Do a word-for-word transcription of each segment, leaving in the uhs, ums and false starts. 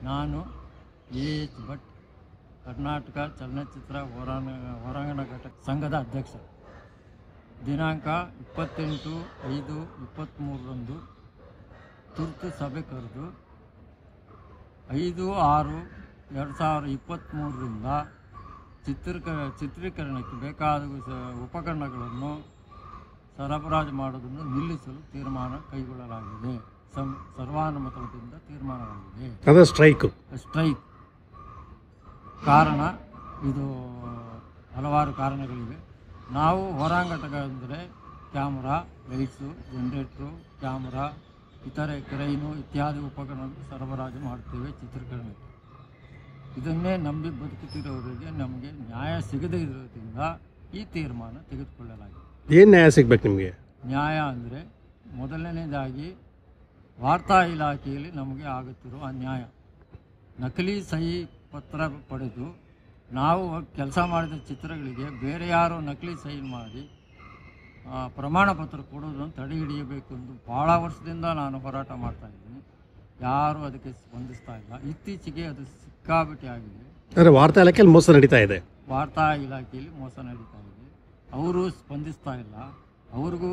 ನಾನು A H Bhat, Karnataka ಚಲನಚಿತ್ರ ಹೊರಾಂಗ ಹೊರಾಂಗಣ ಘಟಕ ಸಂಘದ ಅಧ್ಯಕ್ಷ. ದಿನಾಂಕ ಇಪ್ಪತ್ತೆಂಟು ಐದು ಇಪ್ಪತ್ತ್ಮೂರರಂದು ತುರ್ತು ಸಭೆ ಕರೆದು ಐದು ಆರು ಎರಡು ಸಾವಿರದ ಇಪ್ಪತ್ತ್ಮೂರರಿಂದ ಚಿತ್ರೀಕ ಚಿತ್ರೀಕರಣಕ್ಕೆ ಬೇಕಾದ ಉಪಕರಣಗಳನ್ನು ಸರಬರಾಜು ಮಾಡುವುದನ್ನು ನಿಲ್ಲಿಸಲು ತೀರ್ಮಾನ ಕೈಗೊಳ್ಳಲಾಗಿದೆ. ಸಂ ಸರ್ವಾನುಮತದಿಂದ ತೀರ್ಮಾನವಾಗಿದೆ. ಅದು ಸ್ಟ್ರೈಕ್ ಸ್ಟ್ರೈಕ್ ಕಾರಣ ಇದು ಹಲವಾರು ಕಾರಣಗಳಿವೆ. ನಾವು ಹೊರಾಂಗಣ ಅಂದರೆ ಕ್ಯಾಮ್ರಾ, ಲೈಟ್ಸು, ಜನರೇಟ್ರು, ಕ್ಯಾಮ್ರಾ, ಇತರೆ ಕ್ರೈನು ಇತ್ಯಾದಿ ಉಪಕರಣಗಳು ಸರಬರಾಜು ಮಾಡುತ್ತೇವೆ ಚಿತ್ರೀಕರಣಕ್ಕೆ. ಇದನ್ನೇ ನಂಬಿ ಬದುಕುತ್ತಿರೋರಿಗೆ ನಮಗೆ ನ್ಯಾಯ ಸಿಗದೇ ಇರೋದ್ರಿಂದ ಈ ತೀರ್ಮಾನ ತೆಗೆದುಕೊಳ್ಳಲಾಗಿದೆ. ಏನು ನ್ಯಾಯ ಸಿಗಬೇಕು ನಿಮಗೆ? ನ್ಯಾಯ ಅಂದರೆ ಮೊದಲನೇದಾಗಿ ವಾರ್ತಾ ಇಲಾಖೆಯಲ್ಲಿ ನಮಗೆ ಆಗುತ್ತಿರುವ ಅನ್ಯಾಯ. ನಕಲಿ ಸಹಿ ಪತ್ರ ಪಡೆದು ನಾವು ಕೆಲಸ ಮಾಡಿದ ಚಿತ್ರಗಳಿಗೆ ಬೇರೆ ಯಾರೋ ನಕಲಿ ಸಹಿ ಮಾಡಿ ಪ್ರಮಾಣ ಪತ್ರ ಕೊಡೋದನ್ನು ತಡೆ ಹಿಡಿಯಬೇಕೆಂದು ಭಾಳ ವರ್ಷದಿಂದ ನಾನು ಹೋರಾಟ ಮಾಡ್ತಾಯಿದ್ದೀನಿ. ಯಾರೂ ಅದಕ್ಕೆ ಸ್ಪಂದಿಸ್ತಾ ಇಲ್ಲ. ಇತ್ತೀಚೆಗೆ ಅದು ಸಿಕ್ಕಾಬಿಟ್ಟೆ ಆಗಿದೆ. ಅಂದರೆ ವಾರ್ತಾ ಇಲಾಖೆಯಲ್ಲಿ ಮೋಸ ನಡೀತಾ ಇದೆ. ವಾರ್ತಾ ಇಲಾಖೆಯಲ್ಲಿ ಮೋಸ ನಡೀತಾ ಇದೆ. ಅವರು ಸ್ಪಂದಿಸ್ತಾ ಇಲ್ಲ. ಅವ್ರಿಗೂ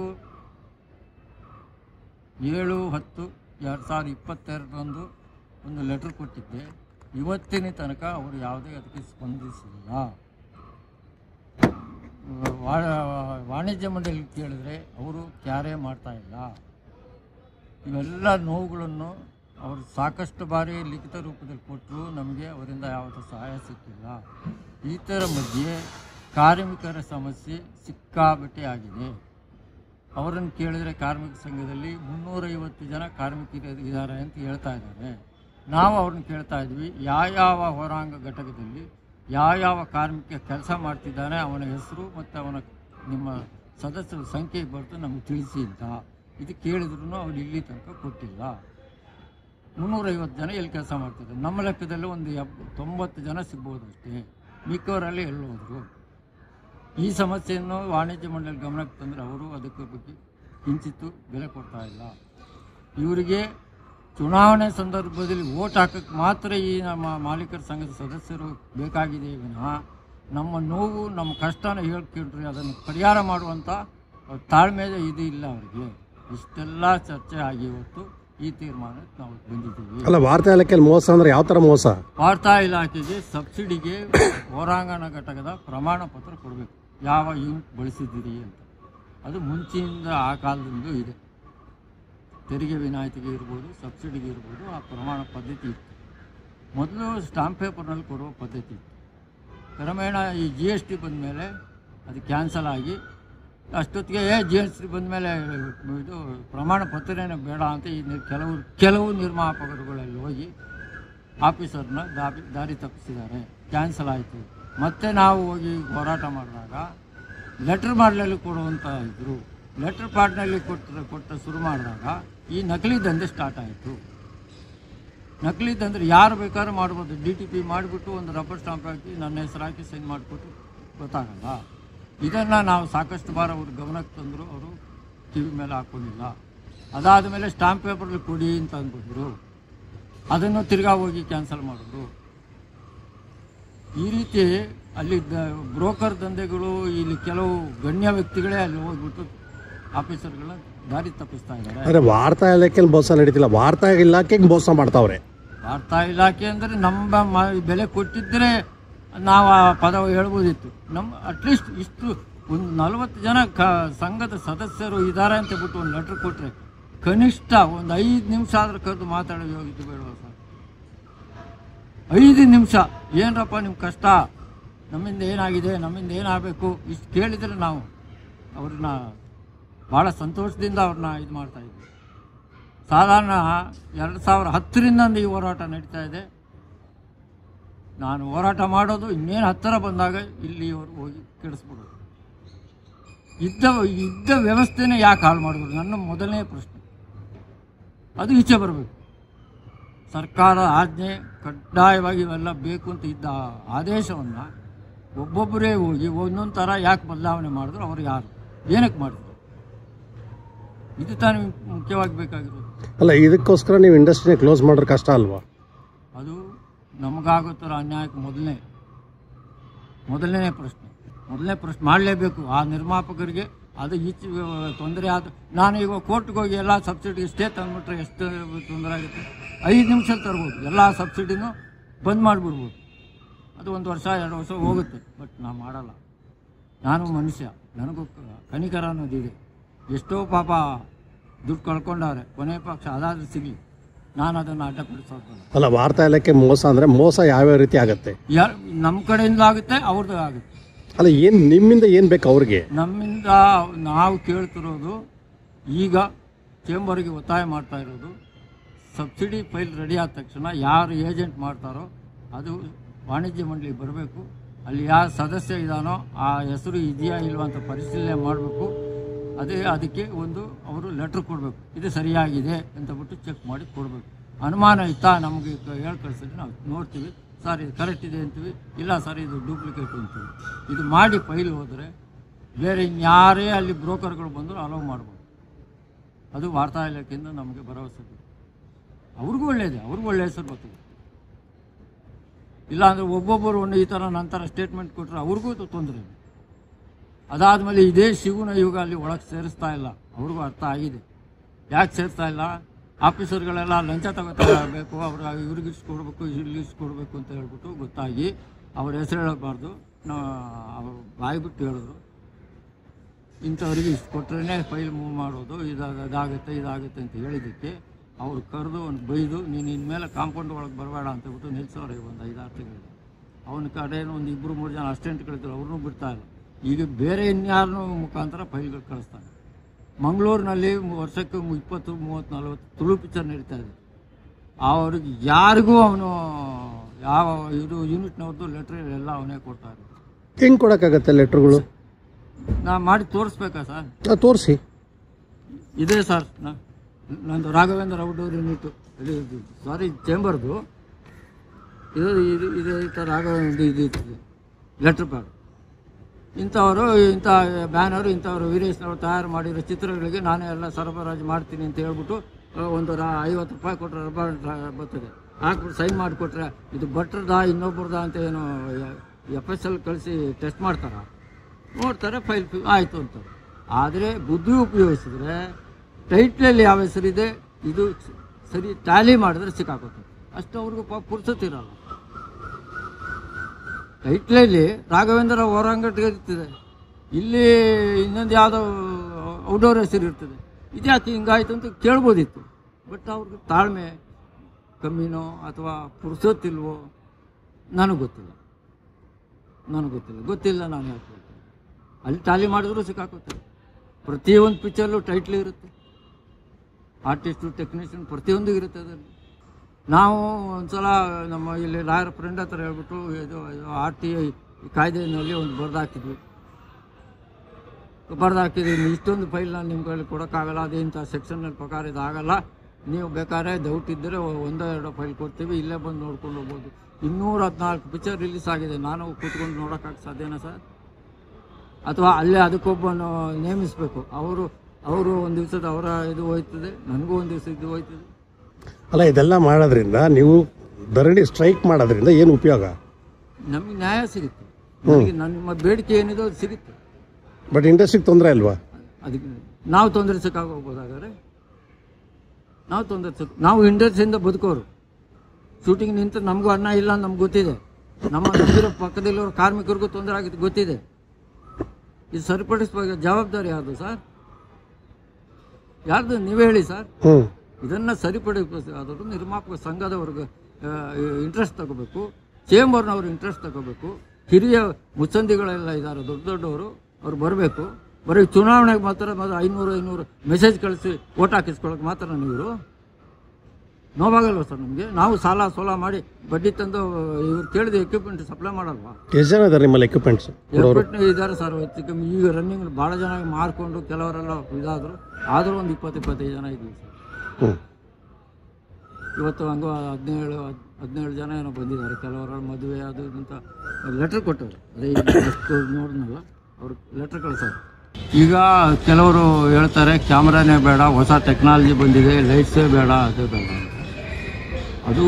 ಏಳು ಹತ್ತು ಎರಡು ಸಾವಿರದ ಇಪ್ಪತ್ತೆರಡರಂದು ಒಂದು ಲೆಟ್ರ್ ಕೊಟ್ಟಿದ್ದೆ. ಇವತ್ತಿನ ತನಕ ಅವರು ಯಾವುದೇ ಅದಕ್ಕೆ ಸ್ಪಂದಿಸಿಲ್ಲ. ವಾಣಿಜ್ಯ ಮಂಡಳಿ ಕೇಳಿದ್ರೆ ಅವರು ಕ್ಯಾರೇ ಮಾಡ್ತಾ ಇಲ್ಲ. ಇವೆಲ್ಲ ನೋವುಗಳನ್ನು ಅವರು ಸಾಕಷ್ಟು ಬಾರಿ ಲಿಖಿತ ರೂಪದಲ್ಲಿ ಕೊಟ್ಟರು. ನಮಗೆ ಅವರಿಂದ ಯಾವುದೇ ಸಹಾಯ ಸಿಕ್ಕಿಲ್ಲ. ಈ ಥರ ಮಧ್ಯೆ ಕಾರ್ಮಿಕರ ಸಮಸ್ಯೆ ಸಿಕ್ಕಾಬಟ್ಟೆ ಆಗಿದೆ. ಅವರನ್ನು ಕೇಳಿದರೆ ಕಾರ್ಮಿಕ ಸಂಘದಲ್ಲಿ ಮುನ್ನೂರೈವತ್ತು ಜನ ಕಾರ್ಮಿಕರು ಇದ್ದಾರೆ ಅಂತ ಹೇಳ್ತಾ ಇದ್ದಾರೆ. ನಾವು ಅವ್ರನ್ನ ಕೇಳ್ತಾ ಇದ್ವಿ, ಯಾವ್ಯಾವ ಹೊರಾಂಗ ಘಟಕದಲ್ಲಿ ಯಾವ್ಯಾವ ಕಾರ್ಮಿಕ ಕೆಲಸ ಮಾಡ್ತಿದ್ದಾನೆ ಅವನ ಹೆಸರು ಮತ್ತು ಅವನ ನಿಮ್ಮ ಸದಸ್ಯರ ಸಂಖ್ಯೆ ಬರೆದು ನಮಗೆ ತಿಳಿಸಿ ಅಂತ. ಇದು ಕೇಳಿದ್ರು ಅವ್ರು ಇಲ್ಲಿ ತನಕ ಕೊಟ್ಟಿಲ್ಲ. ಮುನ್ನೂರೈವತ್ತು ಜನ ಎಲ್ಲಿ ಕೆಲಸ ಮಾಡ್ತಿದ್ದಾರೆ. ನಮ್ಮ ಲೆಕ್ಕದಲ್ಲಿ ಒಂದು ಎಪ್ ತೊಂಬತ್ತು ಜನ ಸಿಗ್ಬೋದು ಅಷ್ಟೇ. ಮಿಕ್ಕವರಲ್ಲಿ ಎಲ್ಲಿ ಹೋದರು? ಈ ಸಮಸ್ಯೆಯನ್ನು ವಾಣಿಜ್ಯ ಮಂಡಳಿ ಗಮನಕ್ಕೆ ತಂದರೆ ಅವರು ಅದಕ್ಕೆ ಬಗ್ಗೆ ಕಿಂಚಿತ್ತು ಬೆಲೆ ಕೊಡ್ತಾ ಇಲ್ಲ. ಇವರಿಗೆ ಚುನಾವಣೆ ಸಂದರ್ಭದಲ್ಲಿ ಓಟ್ ಹಾಕೋಕ್ಕೆ ಮಾತ್ರ ಈ ನಮ್ಮ ಮಾಲೀಕರ ಸಂಘದ ಸದಸ್ಯರು ಬೇಕಾಗಿದೆ ವಿನಃ ನಮ್ಮ ನೋವು ನಮ್ಮ ಕಷ್ಟನ ಹೇಳ್ಕೊಂಡ್ರೆ ಅದನ್ನು ಪರಿಹಾರ ಮಾಡುವಂಥ ತಾಳ್ಮೆ ಇದು ಇಲ್ಲ ಅವರಿಗೆ. ಇಷ್ಟೆಲ್ಲ ಚರ್ಚೆ ಆಗಿ ಇವತ್ತು ಈ ತೀರ್ಮಾನಕ್ಕೆ ನಾವು ಬಂದಿದ್ದೀವಿ. ಅಲ್ಲ, ವಾರ್ತಾ ಇಲಾಖೆಯಲ್ಲಿ ಮೋಸ ಅಂದರೆ ಯಾವ ಥರ ಮೋಸ? ವಾರ್ತಾ ಇಲಾಖೆಗೆ ಸಬ್ಸಿಡಿಗೆ ಹೊರಾಂಗಣ ಘಟಕದ ಪ್ರಮಾಣ ಪತ್ರ ಕೊಡಬೇಕು, ಯಾವ ಯೂನಿಟ್ ಬಳಸಿದ್ದೀರಿ ಅಂತ. ಅದು ಮುಂಚೆಯಿಂದ ಆ ಕಾಲದಿಂದ ಇದೆ. ತೆರಿಗೆ ವಿನಾಯಿತಿಗೆ ಇರ್ಬೋದು, ಸಬ್ಸಿಡಿಗೆ ಇರ್ಬೋದು, ಆ ಪ್ರಮಾಣ ಪದ್ಧತಿ ಇತ್ತು. ಮೊದಲು ಸ್ಟಾಂಪ್ ಪೇಪರ್ನಲ್ಲಿ ಕೊಡುವ ಪದ್ಧತಿ ಇತ್ತು. ಕ್ರಮೇಣ ಈ ಜಿ ಎಸ್ ಟಿ ಬಂದ ಮೇಲೆ ಅದು ಕ್ಯಾನ್ಸಲ್ ಆಗಿ ಅಷ್ಟೊತ್ತಿಗೆ ಏ ಜಿ ಎಸ್ ಟಿ ಬಂದ ಮೇಲೆ ಇದು ಪ್ರಮಾಣ ಪತ್ರನೇ ಬೇಡ ಅಂತ ಈ ಕೆಲವು ಕೆಲವು ನಿರ್ಮಾಪಕರುಗಳಲ್ಲಿ ಹೋಗಿ ಆಫೀಸರ್ನ ದಾರಿ ದಾರಿ ತಪ್ಪಿಸಿದ್ದಾರೆ. ಕ್ಯಾನ್ಸಲ್ ಆಯಿತು. ಮತ್ತೆ ನಾವು ಹೋಗಿ ಹೋರಾಟ ಮಾಡಿದಾಗ ಲೆಟ್ರ್ ಮಾಡ್ಲಲ್ಲಿ ಕೊಡುವಂಥ ಇದ್ದರು. ಲೆಟ್ರ್ ಪ್ಯಾಡ್ನಲ್ಲಿ ಕೊಟ್ಟರೆ ಕೊಟ್ಟ ಶುರು ಮಾಡಿದಾಗ ಈ ನಕಲಿ ದಂಧೆ ಸ್ಟಾರ್ಟ್ ಆಯಿತು. ನಕಲಿ ದಂಧೆ ಯಾರು ಬೇಕಾದ್ರೂ ಮಾಡ್ಬೋದು. ಡಿ ಟಿ ಪಿ ಮಾಡಿಬಿಟ್ಟು ಒಂದು ರಬ್ಬರ್ ಸ್ಟಾಂಪ್ ಹಾಕಿ ನನ್ನ ಹೆಸರು ಹಾಕಿ ಸೈನ್ ಮಾಡಿಕೊಟ್ಟು ಗೊತ್ತಾಗಲ್ಲ. ಇದನ್ನು ನಾವು ಸಾಕಷ್ಟು ಬಾರ ಅವ್ರ ಗಮನಕ್ಕೆ ತಂದರು. ಅವರು ಕಿವಿ ಮೇಲೆ ಹಾಕ್ಕೊಂಡಿಲ್ಲ. ಅದಾದ ಮೇಲೆ ಸ್ಟಾಂಪ್ ಪೇಪರ್ಲಿ ಕೊಡಿ ಅಂತ ಅಂದ್ಬಿಟ್ರು. ಅದನ್ನು ತಿರ್ಗಾ ಹೋಗಿ ಕ್ಯಾನ್ಸಲ್ ಮಾಡಿದ್ರು. ಈ ರೀತಿ ಅಲ್ಲಿ ಬ್ರೋಕರ್ ದಂಧೆಗಳು, ಇಲ್ಲಿ ಕೆಲವು ಗಣ್ಯ ವ್ಯಕ್ತಿಗಳೇ ಅಲ್ಲಿ ಹೋಗ್ಬಿಟ್ಟು ಆಫೀಸರ್ಗಳನ್ನ ದಾರಿ ತಪ್ಪಿಸ್ತಾ ಇದ್ದಾರೆ. ಅಂದರೆ ವಾರ್ತಾ ಇಲಾಖೆಯಲ್ಲಿ ಮೋಸ ನಡೀತಿಲ್ಲ, ವಾರ್ತಾ ಇಲಾಖೆಗೆ ಮೋಸ ಮಾಡ್ತಾವ್ರೆ. ವಾರ್ತಾ ಇಲಾಖೆ ಅಂದರೆ ನಮ್ಮ ಬೆಲೆ ಕೊಟ್ಟಿದ್ದರೆ ನಾವು ಆ ಪದ ಹೇಳ್ಬೋದಿತ್ತು. ನಮ್ಮ ಅಟ್ಲೀಸ್ಟ್ ಇಷ್ಟು ಒಂದು ನಲವತ್ತು ಜನ ಕ ಸಂಘದ ಸದಸ್ಯರು ಇದ್ದಾರೆ ಅಂತ ಬಿಟ್ಟು ಒಂದು ಲೆಟ್ರ್ ಕೊಟ್ಟರೆ ಕನಿಷ್ಠ ಒಂದು ಐದು ನಿಮಿಷ ಆದರೂ ಕರೆದು ಮಾತಾಡೋದು ಹೋಗಿದ್ದು ಬೇಡವಾ ಸರ್? ಐದು ನಿಮಿಷ ಏನರಪ್ಪ ನಿಮ್ಮ ಕಷ್ಟ, ನಮ್ಮಿಂದ ಏನಾಗಿದೆ, ನಮ್ಮಿಂದ ಏನಾಗಬೇಕು, ಇಷ್ಟು ಕೇಳಿದರೆ ನಾವು ಅವ್ರನ್ನ ಭಾಳ ಸಂತೋಷದಿಂದ ಅವ್ರನ್ನ ಇದು ಮಾಡ್ತಾಯಿದ್ವಿ. ಸಾಧಾರಣ ಎರಡು ಸಾವಿರ ಹತ್ತರಿಂದ ಈ ಹೋರಾಟ ನಡೀತಾ ಇದೆ. ನಾನು ಹೋರಾಟ ಮಾಡೋದು ಇನ್ನೇನು ಹತ್ತಿರ ಬಂದಾಗ ಇಲ್ಲಿಯವರು ಹೋಗಿ ಕೆಡಿಸ್ಬಿಡೋದು. ಇದ್ದ ಇದ್ದ ವ್ಯವಸ್ಥೆನೇ ಯಾಕೆ ಹಾಳು ಮಾಡಿದ್ರು ನನ್ನ ಮೊದಲನೇ ಪ್ರಶ್ನೆ. ಅದು ಈಚೆ ಬರಬೇಕು. ಸರ್ಕಾರ ಆಜ್ಞೆ ಕಡ್ಡಾಯವಾಗಿ ಇವೆಲ್ಲ ಬೇಕು ಅಂತ ಇದ್ದ ಆದೇಶವನ್ನು ಒಬ್ಬೊಬ್ಬರೇ ಹೋಗಿ ಒಂದೊಂದು ಥರ ಯಾಕೆ ಬದಲಾವಣೆ ಮಾಡಿದ್ರು, ಅವ್ರು ಯಾರು, ಏನಕ್ಕೆ ಮಾಡಿದ್ರು? ಇದು ತಾನೇ ಮುಖ್ಯವಾಗಿ ಬೇಕಾಗಿರೋದು. ಅಲ್ಲ, ಇದಕ್ಕೋಸ್ಕರ ನೀವು ಇಂಡಸ್ಟ್ರಿನ ಕ್ಲೋಸ್ ಮಾಡೋದು ಕಷ್ಟ ಅಲ್ವಾ? ಅದು ನಮಗಾಗೋ ಥರ ಅನ್ಯಾಯಕ್ಕೆ ಮೊದಲನೇ ಮೊದಲನೇ ಪ್ರಶ್ನೆ ಮೊದಲನೇ ಪ್ರಶ್ನೆ ಮಾಡಲೇಬೇಕು. ಆ ನಿರ್ಮಾಪಕರಿಗೆ ಅದು ಈಚೆ ತೊಂದರೆ ಆದ ನಾನು ಈಗ ಕೋರ್ಟ್ಗೆ ಹೋಗಿ ಎಲ್ಲ ಸಬ್ಸಿಡಿ ಸ್ಟೇ ತಂದುಬಿಟ್ರೆ ಎಷ್ಟು ತೊಂದರೆ ಆಗುತ್ತೆ. ಐದು ನಿಮಿಷದಲ್ಲಿ ತರ್ಬೋದು, ಎಲ್ಲ ಸಬ್ಸಿಡಿನೂ ಬಂದ್ ಮಾಡಿಬಿಡ್ಬೋದು. ಅದು ಒಂದು ವರ್ಷ ಎರಡು ವರ್ಷ ಹೋಗುತ್ತೆ. ಬಟ್ ನಾನು ಮಾಡಲ್ಲ. ನಾನು ಮನುಷ್ಯ, ನನಗೂ ಕನಿಕರ ಅನ್ನೋದಿದೆ. ಎಷ್ಟೋ ಪಾಪ ದುಡ್ಡು ಕಳ್ಕೊಂಡವ್ರೆ, ಕೊನೆ ಪಕ್ಷ ಅದಾದ್ರೂ ಸಿಗಲಿ, ನಾನು ಅದನ್ನು ಅಡ್ಡಪಡಿಸೋದು ಅಲ್ಲ. ವಾರ್ತಾ ಇಲಾಖೆ ಮೋಸ ಅಂದರೆ ಮೋಸ ಯಾವ್ಯಾವ ರೀತಿ ಆಗುತ್ತೆ? ಯಾ ನಮ್ಮ ಕಡೆಯಿಂದ ಆಗುತ್ತೆ, ಅವ್ರದ್ದು ಆಗುತ್ತೆ. ಅಲ್ಲ, ಏನು ನಿಮ್ಮಿಂದ ಏನು ಬೇಕು ಅವ್ರಿಗೆ? ನಮ್ಮಿಂದ ನಾವು ಕೇಳ್ತಿರೋದು, ಈಗ ಚೇಂಬರ್ಗೆ ಒತ್ತಾಯ ಮಾಡ್ತಾ ಇರೋದು, ಸಬ್ಸಿಡಿ ಫೈಲ್ ರೆಡಿ ಆದ ತಕ್ಷಣ ಯಾರು ಏಜೆಂಟ್ ಮಾಡ್ತಾರೋ ಅದು ವಾಣಿಜ್ಯ ಮಂಡಳಿಗೆ ಬರಬೇಕು. ಅಲ್ಲಿ ಯಾರು ಸದಸ್ಯ ಇದ್ದಾನೋ ಆ ಹೆಸರು ಇದೆಯಾ ಇಲ್ವಾ ಅಂತ ಪರಿಶೀಲನೆ ಮಾಡಬೇಕು. ಅದೇ ಅದಕ್ಕೆ ಒಂದು ಅವರು ಲೆಟ್ರ್ ಕೊಡಬೇಕು, ಇದು ಸರಿಯಾಗಿದೆ ಅಂತ ಬಿಟ್ಟು ಚೆಕ್ ಮಾಡಿ ಕೊಡಬೇಕು. ಅನುಮಾನ ಇತ್ತಾ ನಮಗೆ ಹೇಳಿ ಕಳಿಸಿದ್ರೆ ನಾವು ನೋಡ್ತೀವಿ, ಸರ್ ಇದು ಕರೆಕ್ಟ್ ಇದೆ ಅಂತೀವಿ, ಇಲ್ಲ ಸರ್ ಇದು ಡೂಪ್ಲಿಕೇಟ್ ಅಂತೀವಿ. ಇದು ಮಾಡಿ ಫೈಲ್ ಹೋದರೆ ಬೇರೆ ಇನ್ಯಾರೇ ಅಲ್ಲಿ ಬ್ರೋಕರ್ಗಳು ಬಂದರೂ ಅಲೋವ್ ಮಾಡ್ಬೋದು. ಅದು ವಾರ್ತಾ ಇಲಾಖೆಯಿಂದ ನಮಗೆ ಭರವಸೆ ಬೇಕು. ಅವ್ರಿಗೂ ಒಳ್ಳೆಯದೇ, ಅವ್ರಿಗೂ ಒಳ್ಳೆಯ ಹೆಸರು ಬರ್ತದೆ. ಇಲ್ಲಾಂದರೆ ಒಬ್ಬೊಬ್ಬರು ಒಂದು ಈ ಥರ ನಂತರ ಸ್ಟೇಟ್ಮೆಂಟ್ ಕೊಟ್ಟರೆ ಅವ್ರಿಗೂ ತೊಂದರೆ ಇದೆ. ಅದಾದಮೇಲೆ ಇದೇ ಶಿವನ ಯುಗ ಅಲ್ಲಿ ಒಳಗೆ ಸೇರಿಸ್ತಾ ಇಲ್ಲ, ಅವ್ರಿಗೂ ಅರ್ಥ ಆಗಿದೆ. ಯಾಕೆ ಸೇರಿಸ್ತಾ ಇಲ್ಲ? ಆಫೀಸರ್ಗಳೆಲ್ಲ ಲಂಚ ತಗೋಬೇಕು, ಅವ್ರು ಇವ್ರಿಗೆ ಇಷ್ಟು ಕೊಡಬೇಕು, ಇಲ್ಲಿ ಇಷ್ಟು ಕೊಡಬೇಕು ಅಂತ ಹೇಳ್ಬಿಟ್ಟು ಗೊತ್ತಾಗಿ ಅವ್ರ ಹೆಸರು ಹೇಳಬಾರ್ದು, ಅವರು ಬಾಯಿ ಬಿಟ್ಟು ಹೇಳಿದ್ರು ಇಂಥವ್ರಿಗೆ ಇಷ್ಟು ಕೊಟ್ಟರೆ ಫೈಲ್ ಮೂವ್ ಮಾಡೋದು, ಇದಾಗ ಇದಾಗುತ್ತೆ ಇದಾಗುತ್ತೆ ಅಂತ ಹೇಳಿದ್ದಕ್ಕೆ ಅವ್ರು ಕರೆದು ಒಂದು ಬೈದು, ನೀನು ಇನ್ಮೇಲೆ ಕಾಂಪೌಂಡ್ ಒಳಗೆ ಬರಬೇಡ ಅಂತ ಹೇಳ್ಬಿಟ್ಟು ನಿಲ್ಸೋರಿಗೆ ಒಂದು ಐದಾರು ತಿಂಗಳು. ಅವನ ಕಡೆಯೂ ಒಂದು ಇಬ್ಬರು ಮೂರು ಜನ ಅಸಿಸ್ಟೆಂಟ್ಗಳಿದ್ರು, ಅವ್ರನ್ನೂ ಬಿಡ್ತಾ ಇಲ್ಲ. ಈಗ ಬೇರೆ ಇನ್ಯಾರನ್ನೂ ಮುಖಾಂತರ ಫೈಲ್ಗಳು ಕಳಿಸ್ತಾನೆ. ಮಂಗಳೂರಿನಲ್ಲಿ ವರ್ಷಕ್ಕೆ ಇಪ್ಪತ್ತು ಮೂವತ್ತು ನಲ್ವತ್ತು ತುಳು ಪಿಕ್ಚರ್ ನಡೀತಾ ಇದೆ. ಅವ್ರಿಗೆ ಯಾರಿಗೂ ಅವನು ಯಾವ ಇದು ಯೂನಿಟ್ನವ್ರದ್ದು ಲೆಟ್ರ್ ಎಲ್ಲ ಅವನೇ ಕೊಡ್ತಾ ಇರೋದು. ಹೆಂಗೆ ಕೊಡೋಕ್ಕಾಗತ್ತೆ ಲೆಟ್ರುಗಳು? ನಾ ಮಾಡಿ ತೋರಿಸ್ಬೇಕಾ ಸರ್? ತೋರಿಸಿ. ಇದೆ ಸರ್, ನಾ ನಂದು ರಾಘವೇಂದ್ರ ಔಟ್ಡೋರ್ ಯೂನಿಟ್ ಇದು ಸಾರಿ ಚೇಂಬರ್ದು ಇದು ಇದು ಇದೇ ಈ ಥರ ರಾಘವೇಂದ್ರ ಇದು ಇರ್ತದೆ ಲೆಟ್ರ್ ಪ್ಯಾಡ್. ಇಂಥವರು ಇಂಥ ಬ್ಯಾನರು ಇಂಥವ್ರು ವೀರೇಶ್ನವರು ತಯಾರು ಮಾಡಿರೋ ಚಿತ್ರಗಳಿಗೆ ನಾನೇ ಎಲ್ಲ ಸರಬರಾಜು ಮಾಡ್ತೀನಿ ಅಂತ ಹೇಳ್ಬಿಟ್ಟು ಒಂದು ರಾ ಐವತ್ತು ರೂಪಾಯಿ ಕೊಟ್ಟರೆ ರಬ್ಬರ್ ಬರ್ತದೆ, ಹಾಕ್ಬಿಟ್ಟು ಸೈನ್ ಮಾಡಿಕೊಟ್ರೆ ಇದು ಭಟ್ರದ ಇನ್ನೊಬ್ಬರದ ಅಂತ ಏನು ಎಫ್ ಎಸ್ ಎಲ್ ಕಳಿಸಿ ಟೆಸ್ಟ್ ಮಾಡ್ತಾರ, ನೋಡ್ತಾರೆ, ಫೈಲ್ ಆಯಿತು ಅಂತಾರೆ. ಆದರೆ ಬುದ್ಧಿ ಉಪಯೋಗಿಸಿದ್ರೆ ಟೈಟ್ಲಲ್ಲಿ ಯಾವ ಹೆಸರಿದೆ ಇದು ಸರಿ ಟ್ಯಾಲಿ ಮಾಡಿದ್ರೆ ಸಿಕ್ಕಾಕೋತಾರೆ. ಅಷ್ಟು ಅವ್ರಿಗೂ ಪಾಪ ಪುರ್ಸತ್ತಿರಲ್ಲ. ಟೈಟ್ಲಲ್ಲಿ ರಾಘವೇಂದ್ರ ಹೊರಂಗಟ್ಟಿಗೆ ಇರ್ತದೆ, ಇಲ್ಲಿ ಇನ್ನೊಂದು ಯಾವುದೋ ಔಟ್ಡೋರ್ ಹೆಸರು ಇರ್ತದೆ. ಇದ್ಯಾಕೆ ಹಿಂಗಾಯ್ತು ಅಂತ ಕೇಳ್ಬೋದಿತ್ತು. ಬಟ್ ಅವ್ರಿಗೆ ತಾಳ್ಮೆ ಕಮ್ಮಿನೋ ಅಥವಾ ಪುರ್ಸೊತ್ತಿಲ್ವೋ ನನಗೆ ಗೊತ್ತಿಲ್ಲ ನನಗೆ ಗೊತ್ತಿಲ್ಲ ಗೊತ್ತಿಲ್ಲ ನಾನು ಹೇಳ್ತೀನಿ. ಅಲ್ಲಿ ಟ್ಯಾಲಿ ಮಾಡಿದ್ರು ಸಿಕ್ಕಾಕೋತಾರೆ. ಪ್ರತಿಯೊಂದು ಪಿಕ್ಚರ್ಲು ಟೈಟ್ಲ್ ಇರುತ್ತೆ, ಆರ್ಟಿಸ್ಟು ಟೆಕ್ನಿಷಿಯನ್ ಪ್ರತಿಯೊಂದು ಇರುತ್ತೆ ಅದರಲ್ಲಿ. ನಾವು ಒಂದು ಸಲ ನಮ್ಮ ಇಲ್ಲಿ ಲಾಯರ್ ಫ್ರೆಂಡ್ ಹತ್ರ ಹೇಳ್ಬಿಟ್ಟು ಇದು ಆರ್ ಟಿ ಐ ಕಾಯ್ದೆಯಲ್ಲಿ ಒಂದು ಬರೆದಾಕಿದ್ವಿ ಬರೆದಾಕಿದ್ವಿ ಇಷ್ಟೊಂದು ಫೈಲ್ ನಾನು ನಿಮ್ಮ ಕೈಲಿ ಕೊಡೋಕ್ಕಾಗಲ್ಲ, ಅದು ಇಂಥ ಸೆಕ್ಷನ್ನಲ್ಲಿ ಪ್ರಕಾರ ಇದಾಗಲ್ಲ, ನೀವು ಬೇಕಾದ್ರೆ ಡೌಟ್ ಇದ್ದರೆ ಒಂದೋ ಎರಡೋ ಫೈಲ್ ಕೊಡ್ತೀವಿ, ಇಲ್ಲೇ ಬಂದು ನೋಡ್ಕೊಂಡು ಹೋಗ್ಬೋದು. ಇನ್ನೂರ ಹದಿನಾಲ್ಕು ಪಿಕ್ಚರ್ ರಿಲೀಸ್ ಆಗಿದೆ, ನಾನು ಕೂತ್ಕೊಂಡು ನೋಡೋಕ್ಕಾಗ ಸಾಧ್ಯನಾ ಸರ್? ಅಥವಾ ಅಲ್ಲೇ ಅದಕ್ಕೊಬ್ಬನು ನೇಮಿಸಬೇಕು, ಅವರು ಅವರು ಒಂದು ದಿವಸದ ಅವರ ಇದು ಹೋಯ್ತದೆ, ನನಗೂ ಒಂದು ದಿವಸ ಇದು ಹೋಯ್ತದೆ. ಅಲ್ಲ, ಇದೆಲ್ಲ ಮಾಡೋದ್ರಿಂದ ನೀವು ಧರಣಿ ಸ್ಟ್ರೈಕ್ ಮಾಡೋದ್ರಿಂದ ಏನು ಉಪಯೋಗ? ನಮಗೆ ನ್ಯಾಯ ಸಿಗುತ್ತೆ, ನನಗೆ ನಮ್ಮ ಬೇಡಿಕೆ ಏನಿದೆ ಅದು ಸಿಗುತ್ತೆ. ಬಟ್ ಇಂಡಸ್ಟ್ರಿಗೆ ತೊಂದರೆ ಅಲ್ವಾ? ಅದಕ್ಕೆ ನಾವು ತೊಂದರೆ ಸಿಕ್ಕಾಗೋಗ್ಬೋದಾಗಾದ್ರೆ ನಾವು ತೊಂದರೆ ಸಿಕ್ ನಾವು ಇಂಡಸ್ಟ್ರಿಯಿಂದ ಬದುಕೋರು, ಶೂಟಿಂಗ್ ನಿಂತು ನಮಗೂ ಅನ್ನ ಇಲ್ಲ ಅಂತ ನಮ್ಗೆ ಗೊತ್ತಿದೆ, ನಮ್ಮ ನಂಬಿರೋ ಪಕ್ಕದಲ್ಲಿರೋ ಕಾರ್ಮಿಕರಿಗೂ ತೊಂದರೆ ಆಗಿದ್ದು ಗೊತ್ತಿದೆ. ಇದು ಸರಿಪಡಿಸ್ಬೇಕು ಜವಾಬ್ದಾರಿ ಯಾರ್ದು ಸರ್? ಯಾರ್ದು ನೀವೇ ಹೇಳಿ ಸರ್. ಇದನ್ನು ಸರಿಪಡಿಸೋದು ನಿರ್ಮಾಪಕ ಸಂಘದವ್ರಿಗೆ ಇಂಟ್ರೆಸ್ಟ್ ತಗೋಬೇಕು, ಚೇಂಬರ್ನವ್ರು ಇಂಟ್ರೆಸ್ಟ್ ತಗೋಬೇಕು, ಹಿರಿಯ ಮುಚ್ಚಂದಿಗಳೆಲ್ಲ ಇದ್ದಾರೆ ದೊಡ್ಡ ದೊಡ್ಡವರು, ಅವ್ರು ಬರಬೇಕು. ಬರೀ ಚುನಾವಣೆಗೆ ಮಾತ್ರ ಮಾತ್ರ ಐನೂರು ಐನೂರು ಮೆಸೇಜ್ ಕಳಿಸಿ ಓಟ್ ಹಾಕಿಸ್ಕೊಳ್ಳೋಕೆ ಮಾತ್ರ ನೀವು ನೋವಾಗಲ್ವ ಸರ್ ನಮಗೆ? ನಾವು ಸಾಲ ಸೋಲ ಮಾಡಿ ಬಡ್ಡಿ ತಂದು ಇವ್ರು ಕೇಳಿದ ಎಕ್ವಿಪ್ಮೆಂಟ್ ಸಪ್ಲೈ ಮಾಡಲ್ವಾ? ಎಷ್ಟು ಜನ ಇದ್ದಾರೆ ನಿಮ್ಮಲ್ಲಿ ಎಕ್ವಿಪ್ಮೆಂಟ್ಸ್? ಎಕ್ವಿಪ್ಮೆಂಟ್ ಇದ್ದಾರೆ ಸರ್. ಈಗ ರನ್ನಿಂಗ್ ಭಾಳ ಜನ ಮಾರ್ಕೊಂಡು ಕೆಲವರೆಲ್ಲ ಇದಾದರು, ಆದರೂ ಒಂದು ಇಪ್ಪತ್ತು ಇಪ್ಪತ್ತೈದು ಜನ ಇದ್ದೀವಿ ಸರ್. ಇವತ್ತು ಹಂಗೂ ಹದಿನೇಳು ಹದಿನೇಳು ಜನ ಏನೋ ಬಂದಿದ್ದಾರೆ. ಕೆಲವರ ಮದುವೆ ಅದು ಅಂತ ಲೆಟ್ರ್ ಕೊಟ್ಟರು, ಅದೇ ಅಷ್ಟು ನೋಡಿದ್ನಲ್ಲ ಅವ್ರು ಲೆಟ್ರ್ ಕಳಿಸೋರು. ಈಗ ಕೆಲವರು ಹೇಳ್ತಾರೆ ಕ್ಯಾಮ್ರಾನೇ ಬೇಡ, ಹೊಸ ಟೆಕ್ನಾಲಜಿ ಬಂದಿದೆ, ಲೈಟ್ಸೇ ಬೇಡ, ಅದೇ ಬೇಡ. ಅದು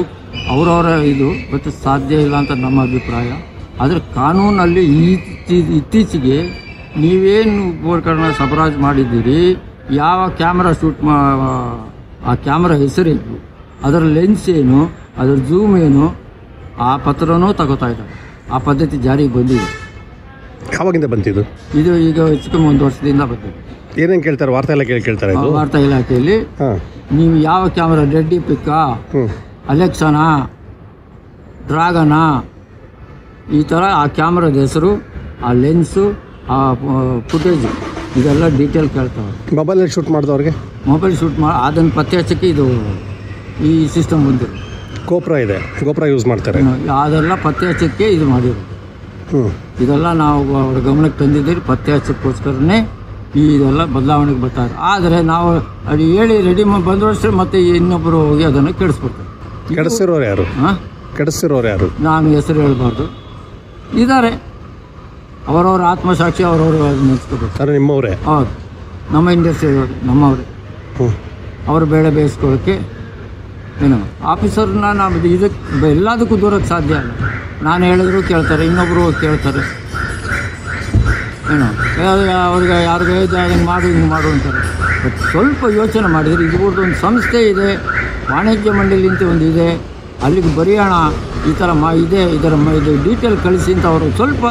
ಅವರವರ ಇದು ಮತ್ತು ಸಾಧ್ಯ ಇಲ್ಲ ಅಂತ ನಮ್ಮ ಅಭಿಪ್ರಾಯ. ಆದರೆ ಕಾನೂನಲ್ಲಿ ಇತ್ತೀಚೆಗೆ ನೀವೇನು ಉಪಕರಣ ಸಬರಾಜು ಮಾಡಿದ್ದೀರಿ, ಯಾವ ಕ್ಯಾಮ್ರಾ ಶೂಟ್ ಮಾ ಆ ಕ್ಯಾಮ್ರಾ ಹೆಸರೇನು, ಅದರ ಲೆನ್ಸ್ ಏನು, ಅದರ ಝೂಮ್ ಏನು, ಆ ಪತ್ರನೂ ತಗೋತಾ ಇದ್ದಾರೆ. ಆ ಪದ್ಧತಿ ಜಾರಿಗೆ ಬಂದಿದೆ. ಯಾವಾಗಿಂದ ಬಂತಿದ್ದು? ಇದು ಈಗ ಹೆಚ್ಚು ಕಮ್ಮಿ ಒಂದು ವರ್ಷದಿಂದ ಬಂದಿದೆ. ಏನೇನು ಕೇಳ್ತಾರೆ? ವಾರ್ತಾ ಇಲಾಖೆ ಕೇಳ್ತಾರೆ. ವಾರ್ತಾ ಇಲಾಖೆಯಲ್ಲಿ ನೀವು ಯಾವ ಕ್ಯಾಮ್ರಾ, ರೆಡ್ಡಿ ಪಿಕ್ಕಾ, ಅಲೆಕ್ಸಾನಾ, ಡ್ರಾಗನಾ, ಈ ಥರ ಆ ಕ್ಯಾಮ್ರಾದ ಹೆಸರು, ಆ ಲೆನ್ಸು, ಆ ಫುಟೇಜ್ ಇದೆಲ್ಲ ಡೀಟೇಲ್ ಕೇಳ್ತಾವೆ. ಮೊಬೈಲಲ್ಲಿ ಶೂಟ್ ಮಾಡಿದವ್ರಿಗೆ ಮೊಬೈಲ್ ಶೂಟ್ ಮಾಡಿ ಅದನ್ನು ಪತ್ತೆ ಹಚ್ಚಕ್ಕೆ ಇದು ಈ ಸಿಸ್ಟಮ್ ಬಂದಿದೆ. ಗೋಪ್ರ ಇದೆ, ಗೋಪ್ರ ಯೂಸ್ ಮಾಡ್ತಾರೆ. ಅದೆಲ್ಲ ಪತ್ತೆ ಹಚ್ಚಕ್ಕೆ ಇದು ಮಾಡಿರೋದು. ಹ್ಞೂ ಇದೆಲ್ಲ ನಾವು ಅವ್ರ ಗಮನಕ್ಕೆ ತಂದಿದ್ದೀರಿ. ಪತ್ತೆ ಹಚ್ಚಕ್ಕೋಸ್ಕರನೇ ಈ ಇದೆಲ್ಲ ಬದಲಾವಣೆಗೆ ಬರ್ತಾರೆ. ಆದರೆ ನಾವು ಅದು ಹೇಳಿ ರೆಡಿ ಬಂದವಷ್ಟೇ ಮತ್ತೆ ಇನ್ನೊಬ್ಬರು ಹೋಗಿ ಅದನ್ನು ಕೆಡಿಸ್ಬಿಡ್ತಾರೆ. ಕೆಡಿಸಿರೋರು ಯಾರು? ಹಾಂ, ಕೆಡಿಸಿರೋರು ಯಾರು? ನಾನು ಹೆಸರು ಹೇಳ್ಬಾರ್ದು. ಇದ್ದಾರೆ ಅವರವ್ರ ಆತ್ಮಸಾಕ್ಷಿ, ಅವರವರು ಅದನ್ನ ನೆನೆಸ್ಕೋಬೇಕು. ಸರ್ ನಿಮ್ಮವರೇ? ಹೌದು, ನಮ್ಮ ಇಂಡಸ್ಟ್ರಿ ನಮ್ಮವ್ರೆ. ಅವರು ಬೇಳೆ ಬೇಯಿಸ್ಕೊಳ್ಳೋಕ್ಕೆ ಏನು ಆಫೀಸರ್ನ ನಾವು ಇದಕ್ಕೆ ಎಲ್ಲದಕ್ಕೂ ದೂರಕ್ಕೆ ಸಾಧ್ಯ ಇಲ್ಲ. ನಾನು ಹೇಳಿದ್ರು ಕೇಳ್ತಾರೆ, ಇನ್ನೊಬ್ಬರು ಕೇಳ್ತಾರೆ. ಏನೋ ಅವ್ರಿಗೆ ಯಾರಿಗೂ ಹಿಂಗೆ ಮಾಡು ಹಿಂಗೆ ಮಾಡು ಅಂತಾರೆ. ಬಟ್ ಸ್ವಲ್ಪ ಯೋಚನೆ ಮಾಡಿದರೆ ಇದ್ರದ್ದು ಒಂದು ಸಂಸ್ಥೆ ಇದೆ, ವಾಣಿಜ್ಯ ಮಂಡಳಿ ಅಂತ ಒಂದು ಇದೆ, ಅಲ್ಲಿಗೆ ಬರೆಯೋಣ ಈ ಥರ ಮಾ ಇದೆ, ಇದರ ಮ ಇದು ಡೀಟೇಲ್ ಕಳಿಸಿ ಅಂತ ಅವರು ಸ್ವಲ್ಪ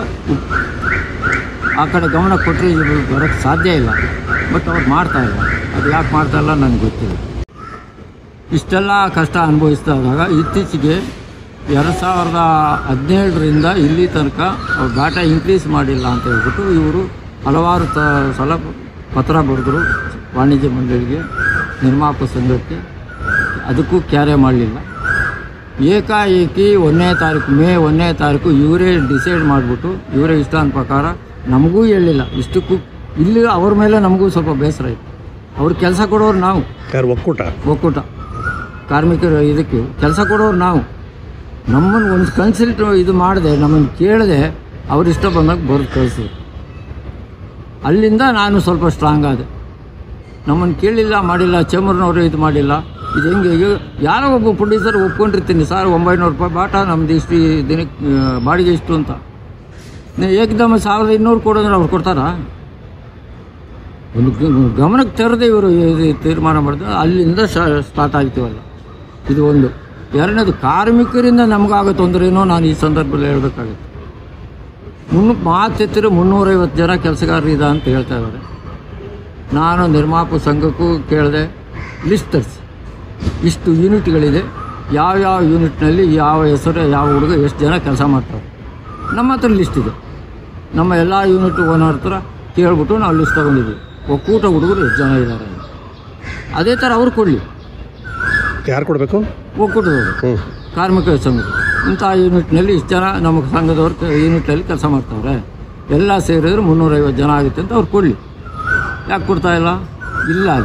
ಆ ಕಡೆ ಗಮನ ಕೊಟ್ಟರೆ ಇದು ಬರೋಕ್ಕೆ ಸಾಧ್ಯ ಇಲ್ಲ. ಬಟ್ ಅವ್ರು ಮಾಡ್ತಾಯಿಲ್ಲ. ಅದು ಯಾಕೆ ಮಾಡ್ತಾಯಿಲ್ಲ ನನಗೆ ಗೊತ್ತಿಲ್ಲ. ಇಷ್ಟೆಲ್ಲ ಕಷ್ಟ ಅನುಭವಿಸ್ತಾ ಇದ್ದಾಗ ಇತ್ತೀಚೆಗೆ ಎರಡು ಸಾವಿರದ ಹದಿನೇಳರಿಂದ ಇಲ್ಲಿ ತನಕ ಅವ್ರು ಡಾಟಾ ಇನ್ಕ್ರೀಸ್ ಮಾಡಿಲ್ಲ ಅಂತ ಹೇಳ್ಬಿಟ್ಟು ಇವರು ಹಲವಾರು ತ ಸಲ ಪತ್ರ ಬರೆದ್ರು ವಾಣಿಜ್ಯ ಮಂಡಳಿಗೆ, ನಿರ್ಮಾಪಕ ಸಂಘಕ್ಕೆ. ಅದಕ್ಕೂ ಕ್ಯಾರೆ ಮಾಡಲಿಲ್ಲ. ಏಕಾಏಕಿ ಒಂದನೇ ತಾರೀಕು ಮೇ ಒಂದನೇ ತಾರೀಕು ಇವರೇ ಡಿಸೈಡ್ ಮಾಡಿಬಿಟ್ಟು ಇವರೇ ಇಷ್ಟ ಅಂದ ಪ್ರಕಾರ ನಮಗೂ ಹೇಳಿಲ್ಲ. ಇಷ್ಟಕ್ಕೂ ಇಲ್ಲಿ ಅವ್ರ ಮೇಲೆ ನಮಗೂ ಸ್ವಲ್ಪ ಬೇಸರ ಇತ್ತು. ಅವ್ರು ಕೆಲಸ ಕೊಡೋರು ನಾವು, ಯಾರು ಒಕ್ಕೂಟ ಒಕ್ಕೂಟ ಕಾರ್ಮಿಕರು ಇದಕ್ಕೆ ಕೆಲಸ ಕೊಡೋರು ನಾವು. ನಮ್ಮನ್ನು ಒಂದು ಕನ್ಸಲ್ಟ್ ಇದು ಮಾಡಿದೆ, ನಮ್ಮನ್ನು ಕೇಳದೆ ಅವ್ರು ಇಷ್ಟ ಬಂದಾಗ ಬರೆದು ಕಳಿಸಿ. ಅಲ್ಲಿಂದ ನಾನು ಸ್ವಲ್ಪ ಸ್ಟ್ರಾಂಗ್ ಆದೆ. ನಮ್ಮನ್ನು ಕೇಳಿಲ್ಲ, ಮಾಡಿಲ್ಲ, ಚೇಂಬರ್ನವರು ಇದು ಮಾಡಿಲ್ಲ. ಇದು ಹೆಂಗೆ ಈಗ ಯಾರೋ ಒಬ್ಬ ಪ್ರೊಡ್ಯೂಸರ್ ಒಪ್ಕೊಂಡಿರ್ತೀನಿ, ಸರ್ ಒಂಬೈನೂರು ರೂಪಾಯಿ ಬಾಟ ನಮ್ದು ಇಷ್ಟು ದಿನಕ್ಕೆ ಬಾಡಿಗೆ ಇಷ್ಟು ಅಂತ. ಏಕದಮ್ಮ ಸಾವಿರದ ಇನ್ನೂರು ಕೊಡೋದ್ರೆ ಅವ್ರು ಕೊಡ್ತಾರಾ? ಒಂದು ಗಮನಕ್ಕೆ ತರದೆ ಇವರು ತೀರ್ಮಾನ ಮಾಡಿದ್ರೆ ಅಲ್ಲಿಂದ ಸ್ಟಾರ್ಟ್ ಆಗ್ತೀವಲ್ಲ. ಇದು ಒಂದು. ಎರಡನೇದು, ಕಾರ್ಮಿಕರಿಂದ ನಮಗಾಗೋ ತೊಂದರೆನೋ ನಾನು ಈ ಸಂದರ್ಭದಲ್ಲಿ ಹೇಳಬೇಕಾಗುತ್ತೆ. ಮುನ್ನೂ ಮಾತೆತ್ತಿರ ಮುನ್ನೂರೈವತ್ತು ಜನ ಕೆಲಸಗಾರರು ಇದೆ ಅಂತ ಹೇಳ್ತಾ ಇದ್ದಾರೆ. ನಾನು ನಿರ್ಮಾಪಕ ಸಂಘಕ್ಕೂ ಕೇಳಿದೆ, ಲಿಸ್ಟ್ ತರಿಸಿ, ಇಷ್ಟು ಯೂನಿಟ್ಗಳಿದೆ, ಯಾವ್ಯಾವ ಯೂನಿಟ್ನಲ್ಲಿ ಯಾವ ಹೆಸರು ಯಾವ ಹುಡುಗ ಎಷ್ಟು ಜನ ಕೆಲಸ ಮಾಡ್ತಾರೆ. ನಮ್ಮ ಹತ್ರ ಲಿಸ್ಟ್ ಇದೆ. ನಮ್ಮ ಎಲ್ಲ ಯೂನಿಟ್ ಓನರ್ ಹತ್ರ ಕೇಳ್ಬಿಟ್ಟು ನಾವು ಲಿಸ್ಟ್ ತೊಗೊಂಡಿದ್ದೀವಿ. ಒಕ್ಕೂಟ ಹುಡುಗರು ಎಷ್ಟು ಜನ ಇದ್ದಾರೆ, ಅದೇ ಥರ ಅವ್ರು ಕೊಡಲಿ. ಯಾರು ಕೊಡಬೇಕು? ಒಕ್ಕೂಟದವರು, ಕಾರ್ಮಿಕ ಸಂಘ. ಇಂಥ ಯೂನಿಟ್ನಲ್ಲಿ ಇಷ್ಟು ಜನ ನಮ್ಮ ಸಂಘದವ್ರು ಯೂನಿಟ್ನಲ್ಲಿ ಕೆಲಸ ಮಾಡ್ತಾರೆ, ಎಲ್ಲ ಸೇರಿದ್ರೆ ಮುನ್ನೂರೈವತ್ತು ಜನ ಆಗುತ್ತೆ ಅಂತ ಅವ್ರು ಕೊಡಲಿ. ಯಾಕೆ ಕೊಡ್ತಾಯಿಲ್ಲ? ಇಲ್ಲ ಅಲ್ಲಿ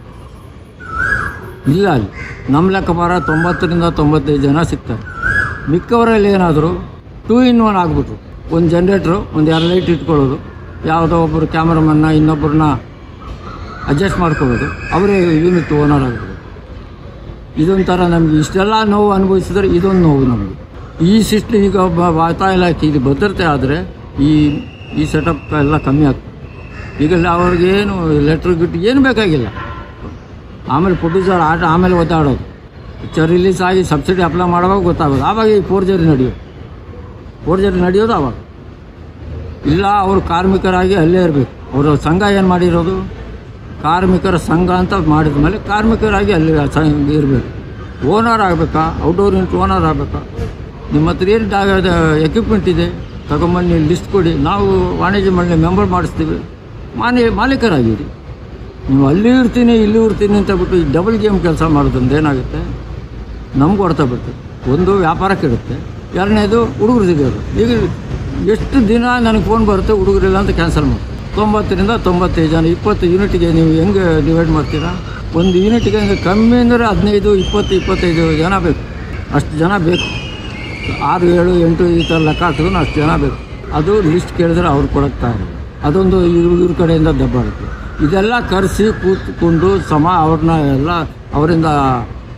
ಇಲ್ಲ ಅಲ್ಲಿ ನಮ್ಮ ಲೆಕ್ಕ ಬರ ತೊಂಬತ್ತರಿಂದ ತೊಂಬತ್ತೈದು ಜನ ಸಿಗ್ತಾರೆ. ಮಿಕ್ಕವರಲ್ಲಿ ಏನಾದರೂ ಟೂ ಇನ್ ಒನ್ ಆಗ್ಬಿಟ್ರು. ಒಂದು ಜನ್ರೇಟ್ರು, ಒಂದು ಎರಡು ಲೈಟ್ ಇಟ್ಕೊಳ್ಳೋದು, ಯಾವುದೋ ಒಬ್ಬರು ಕ್ಯಾಮ್ರಾಮನ್ನ ಇನ್ನೊಬ್ಬರನ್ನ ಅಡ್ಜಸ್ಟ್ ಮಾಡ್ಕೊಳ್ಳೋದು, ಅವರೇ ಯೂನಿಟ್ ಓನರ್ ಆಗ್ಬೋದು. ಇದೊಂಥರ ನಮಗೆ ಇಷ್ಟೆಲ್ಲ ನೋವು ಅನುಭವಿಸಿದ್ರೆ ಇದೊಂದು ನೋವು ನಮಗೆ. ಈ ಸಿಸ್ಟಮ್ ಈಗ ವಾರ್ತಾ ಇಲಾಖೆ ಇದು ಭದ್ರತೆ ಆದರೆ ಈ ಈ ಸೆಟಪ್ ಎಲ್ಲ ಕಮ್ಮಿ ಆಗ್ತದೆ. ಈಗ ಅವ್ರಿಗೇನು ಲೆಟ್ರ್ ಗಿಟ್ಟು ಏನು ಬೇಕಾಗಿಲ್ಲ. ಆಮೇಲೆ ಪ್ರೊಡ್ಯೂಸರ್ ಆಟ ಆಮೇಲೆ ಒದ್ದಾಡೋದು. ಪಿಕ್ಚರ್ ರಿಲೀಸ್ ಆಗಿ ಸಬ್ಸಿಡಿ ಅಪ್ಲೈ ಮಾಡುವಾಗ ಗೊತ್ತಾಗೋದು. ಆವಾಗ ಈ ಫೋರ್ಜರಿ ನಡೆಯೋದು ಫೋರ್ಜರಿ ನಡೆಯೋದು ಆವಾಗ. ಇಲ್ಲ ಅವರು ಕಾರ್ಮಿಕರಾಗಿ ಅಲ್ಲೇ ಇರಬೇಕು. ಅವರು ಸಂಘ ಏನು ಮಾಡಿರೋದು, ಕಾರ್ಮಿಕರ ಸಂಘ ಅಂತ ಮಾಡಿದ ಮೇಲೆ ಕಾರ್ಮಿಕರಾಗಿ ಅಲ್ಲಿ ಇರಬೇಕು. ಓನರ್ ಆಗಬೇಕಾ, ಔಟ್ಡೋರ್ ಯೂನಿಟ್ ಓನರ್ ಆಗಬೇಕಾ? ನಿಮ್ಮ ಹತ್ರ ಏನು ಎಕ್ವಿಪ್ಮೆಂಟ್ ಇದೆ ತಗೊಂಬನ್ನಿ, ಲಿಸ್ಟ್ ಕೊಡಿ, ನಾವು ವಾಣಿಜ್ಯ ಮಂಡಳಿ ಮೆಂಬರ್ ಮಾಡಿಸ್ತೀವಿ, ಮಾನಿ ಮಾಲೀಕರಾಗಿರಿ. ನೀವು ಅಲ್ಲಿ ಇರ್ತೀನಿ ಇಲ್ಲಿ ಇರ್ತೀನಿ ಅಂತ ಬಿಟ್ಟು ಈ ಡಬಲ್ ಗೇಮ್ ಕೆಲಸ ಮಾಡೋದ್ರಿಂದ ಏನಾಗುತ್ತೆ, ನಮಗೂ ಹೊಡ್ತಾ ಬಿಡ್ತದೆ. ಒಂದು ವ್ಯಾಪಾರಕ್ಕೆ ಇರುತ್ತೆ, ಎರಡನೇದು ಹುಡುಗರು ಸಿಗೋದು. ಈಗ ಎಷ್ಟು ದಿನ ನನಗೆ ಫೋನ್ ಬರುತ್ತೆ ಹುಡುಗರಿಲ್ಲ ಅಂತ ಕ್ಯಾನ್ಸಲ್ ಮಾಡಿ. ತೊಂಬತ್ತರಿಂದ ತೊಂಬತ್ತೈದು ಜನ, ಇಪ್ಪತ್ತು ಯೂನಿಟ್ಗೆ ನೀವು ಹೆಂಗೆ ಡಿವೈಡ್ ಮಾಡ್ತೀರಾ? ಒಂದು ಯೂನಿಟ್ಗೆ ಹಂಗೆ ಕಮ್ಮಿ ಅಂದರೆ ಹದಿನೈದು ಇಪ್ಪತ್ತು ಇಪ್ಪತ್ತೈದು ಜನ ಬೇಕು. ಅಷ್ಟು ಜನ ಬೇಕು. ಆರು ಏಳು ಎಂಟು ಈ ಥರ ಲೆಕ್ಕ ಹಾಕಿದ್ರು ಅಷ್ಟು ಜನ ಬೇಕು. ಅದು ಲಿಸ್ಟ್ ಕೇಳಿದ್ರೆ ಅವ್ರು ಕೊಡೋಕ್ತಾ ಇರೋದು. ಅದೊಂದು ಇವ್ರ ಇವ್ರ ಕಡೆಯಿಂದ ದಬ್ಬಾಡುತ್ತೆ. ಇದೆಲ್ಲ ಕರೆಸಿ ಕೂತ್ಕೊಂಡು ಸಮ ಅವ್ರನ್ನ ಎಲ್ಲ ಅವರಿಂದ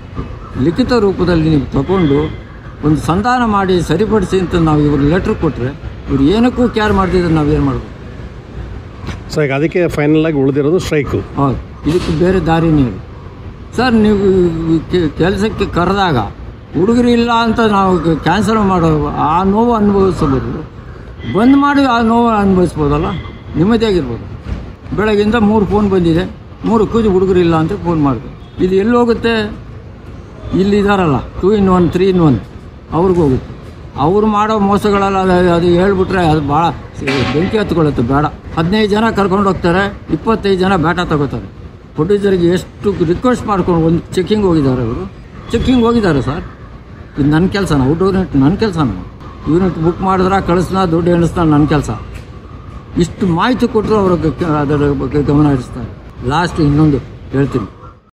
ಲಿಖಿತ ರೂಪದಲ್ಲಿ ನೀವು ತಗೊಂಡು ಒಂದು ಸಂಧಾನ ಮಾಡಿ ಸರಿಪಡಿಸಿ ಅಂತ ನಾವು ಇವ್ರು ಲೆಟ್ರ್ ಕೊಟ್ಟರೆ ಇವ್ರು ಏನಕ್ಕೂ ಕ್ಯಾರ್ ಮಾಡ್ತಿದ್ರೆ ನಾವೇನು ಮಾಡಬೇಕು ಸರ್? ಈಗ ಅದಕ್ಕೆ ಫೈನಲ್ ಆಗಿ ಉಳಿದಿರೋದು ಸ್ಟ್ರೈಕು. ಹೌದು, ಇದಕ್ಕೆ ಬೇರೆ ದಾರಿನೇ ಇಲ್ಲ ಸರ್. ನೀವು ಕೆಲಸಕ್ಕೆ ಕರೆದಾಗ ಹುಡುಗರು ಇಲ್ಲ ಅಂತ ನಾವು ಕ್ಯಾನ್ಸಲ್ ಮಾಡೋ ಆ ನೋವು ಅನುಭವಿಸಬಹುದು, ಬಂದ್ ಮಾಡಿ ಆ ನೋವು ಅನುಭವಿಸ್ಬೋದಲ್ಲ, ನೆಮ್ಮದಿಯಾಗಿರ್ಬೋದು. ಬೆಳಗ್ಗಿಂದ ಮೂರು ಫೋನ್ ಬಂದಿದೆ, ಮೂರಕ್ಕೂ ಹುಡುಗರು ಇಲ್ಲ ಅಂತ ಫೋನ್ ಮಾಡಿದೆ. ಇದು ಎಲ್ಲಿ ಹೋಗುತ್ತೆ? ಇಲ್ಲಿದ್ದಾರಲ್ಲ two in one three in one ಅವ್ರಿಗೂ ಹೋಗುತ್ತೆ. ಅವ್ರು ಮಾಡೋ ಮೋಸಗಳೆಲ್ಲ ಅದು ಹೇಳ್ಬಿಟ್ರೆ ಅದು ಭಾಳ ಬೆಂಕಿ ಹತ್ಕೊಳ್ಳುತ್ತೆ. ಬೇಡ, ಹದಿನೈದು ಜನ ಕರ್ಕೊಂಡು ಹೋಗ್ತಾರೆ, ಇಪ್ಪತ್ತೈದು ಜನ ಬ್ಯಾಟ ತಗೋತಾರೆ. ಪ್ರೊಡ್ಯೂಸರ್ಗೆ ಎಷ್ಟು ರಿಕ್ವೆಸ್ಟ್ ಮಾಡ್ಕೊಂಡು ಒಂದು ಚೆಕ್ಕಿಂಗ್ ಹೋಗಿದ್ದಾರೆ, ಅವರು ಚೆಕ್ಕಿಂಗ್ ಹೋಗಿದ್ದಾರೆ ಸರ್. ಇದು ನನ್ನ ಕೆಲಸನ, ಔಟ್ ಯೂನಿಟ್ ನನ್ನ ಕೆಲಸನ. ಯೂನಿಟ್ ಬುಕ್ ಮಾಡಿದ್ರೆ ಕಳಿಸ್ನ ದುಡ್ಡು ಎಣಿಸ್ತಾ ನನ್ನ ಕೆಲಸ. ಇಷ್ಟು ಮಾಹಿತಿ ಕೊಟ್ಟರು ಅವ್ರಿಗೆ ಅದರ ಬಗ್ಗೆ ಗಮನ ಹರಿಸ್ತಾರೆ. ಲಾಸ್ಟ್ ಇನ್ನೊಂದು ಹೇಳ್ತೀನಿ,